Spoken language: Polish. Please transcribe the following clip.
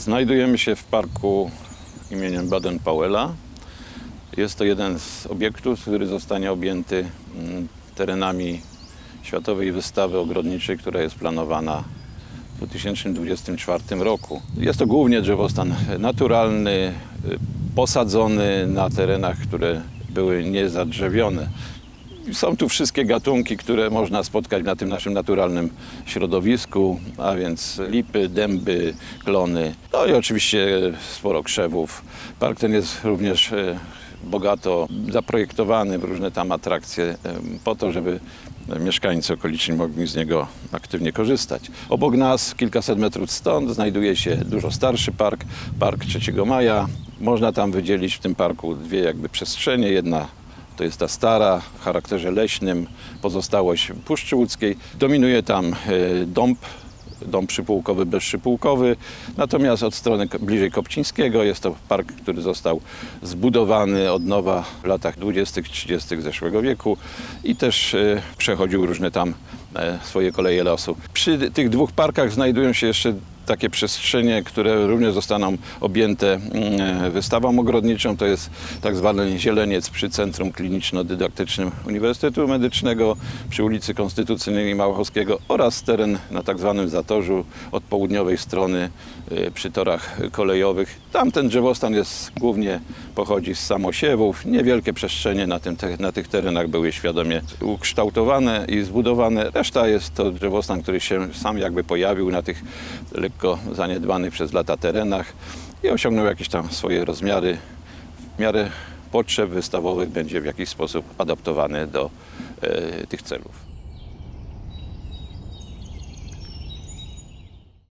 Znajdujemy się w parku imieniem Baden-Powella. Jest to jeden z obiektów, który zostanie objęty terenami Światowej Wystawy Ogrodniczej, która jest planowana w 2024 roku. Jest to głównie drzewostan naturalny, posadzony na terenach, które były niezadrzewione. Są tu wszystkie gatunki, które można spotkać na tym naszym naturalnym środowisku, a więc lipy, dęby, klony, no i oczywiście sporo krzewów. Park ten jest również bogato zaprojektowany w różne tam atrakcje po to, żeby mieszkańcy okoliczni mogli z niego aktywnie korzystać. Obok nas, kilkaset metrów stąd, znajduje się dużo starszy park, Park 3 Maja. Można tam wydzielić w tym parku dwie jakby przestrzenie. Jedna to jest ta stara, w charakterze leśnym, pozostałość Puszczy Łódzkiej. Dominuje tam dąb przypułkowy, bezszypułkowy. Natomiast od strony bliżej Kopcińskiego jest to park, który został zbudowany od nowa w latach 20-30 zeszłego wieku i też przechodził różne tam swoje koleje losu. Przy tych dwóch parkach znajdują się jeszcze takie przestrzenie, które również zostaną objęte wystawą ogrodniczą. To jest tak zwany zieleniec przy Centrum Kliniczno-Dydaktycznym Uniwersytetu Medycznego przy ulicy Konstytucyjnej Małachowskiego oraz teren na tak zwanym Zatorzu od południowej strony przy torach kolejowych. Tamten drzewostan głównie pochodzi z samosiewów. Niewielkie przestrzenie na tych terenach były świadomie ukształtowane i zbudowane. Reszta jest to drzewostan, który się sam jakby pojawił na tych lekko zaniedbanych przez lata terenach i osiągnął jakieś tam swoje rozmiary. W miarę potrzeb wystawowych będzie w jakiś sposób adaptowany do tych celów.